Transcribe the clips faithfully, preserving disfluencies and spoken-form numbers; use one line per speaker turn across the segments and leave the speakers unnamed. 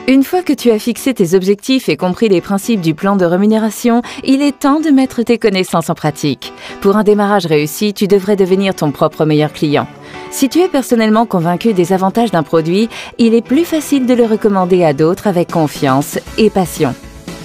Une fois que tu as fixé tes objectifs et compris les principes du plan de rémunération, il est temps de mettre tes connaissances en pratique. Pour un démarrage réussi, tu devrais devenir ton propre meilleur client. Si tu es personnellement convaincu des avantages d'un produit, il est plus facile de le recommander à d'autres avec confiance et passion.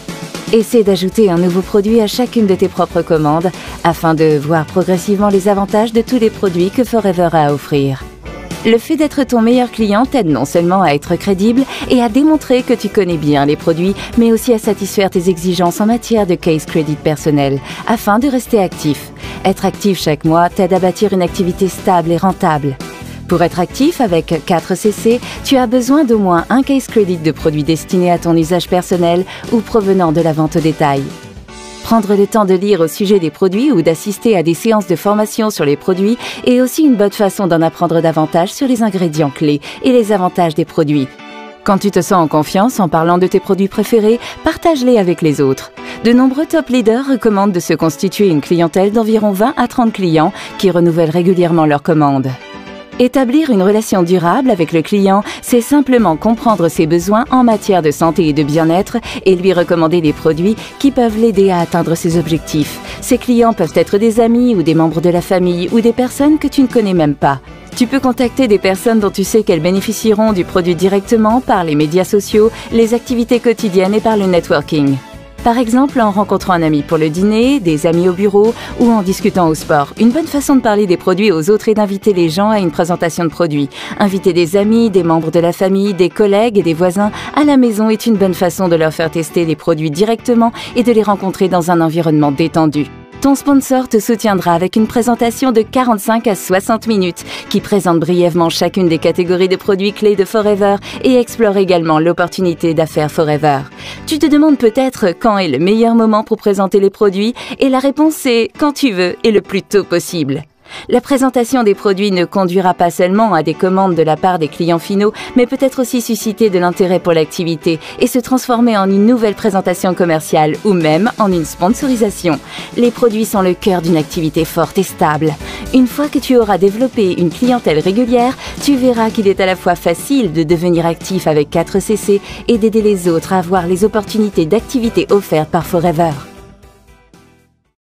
Essaie d'ajouter un nouveau produit à chacune de tes propres commandes afin de voir progressivement les avantages de tous les produits que Forever a à offrir. Le fait d'être ton meilleur client t'aide non seulement à être crédible et à démontrer que tu connais bien les produits, mais aussi à satisfaire tes exigences en matière de case credit personnel, afin de rester actif. Être actif chaque mois t'aide à bâtir une activité stable et rentable. Pour être actif avec quatre C C, tu as besoin d'au moins un case credit de produits destinés à ton usage personnel ou provenant de la vente au détail. Prendre le temps de lire au sujet des produits ou d'assister à des séances de formation sur les produits est aussi une bonne façon d'en apprendre davantage sur les ingrédients clés et les avantages des produits. Quand tu te sens en confiance en parlant de tes produits préférés, partage-les avec les autres. De nombreux top leaders recommandent de se constituer une clientèle d'environ vingt à trente clients qui renouvellent régulièrement leurs commandes. Établir une relation durable avec le client, c'est simplement comprendre ses besoins en matière de santé et de bien-être et lui recommander des produits qui peuvent l'aider à atteindre ses objectifs. Ces clients peuvent être des amis ou des membres de la famille ou des personnes que tu ne connais même pas. Tu peux contacter des personnes dont tu sais qu'elles bénéficieront du produit directement par les médias sociaux, les activités quotidiennes et par le networking. Par exemple, en rencontrant un ami pour le dîner, des amis au bureau ou en discutant au sport. Une bonne façon de parler des produits aux autres est d'inviter les gens à une présentation de produits. Inviter des amis, des membres de la famille, des collègues et des voisins à la maison est une bonne façon de leur faire tester les produits directement et de les rencontrer dans un environnement détendu. Ton sponsor te soutiendra avec une présentation de quarante-cinq à soixante minutes qui présente brièvement chacune des catégories de produits clés de Forever et explore également l'opportunité d'affaires Forever. Tu te demandes peut-être quand est le meilleur moment pour présenter les produits et la réponse est quand tu veux et le plus tôt possible. La présentation des produits ne conduira pas seulement à des commandes de la part des clients finaux, mais peut être aussi susciter de l'intérêt pour l'activité et se transformer en une nouvelle présentation commerciale ou même en une sponsorisation. Les produits sont le cœur d'une activité forte et stable. Une fois que tu auras développé une clientèle régulière, tu verras qu'il est à la fois facile de devenir actif avec quatre C C et d'aider les autres à avoir les opportunités d'activité offertes par Forever.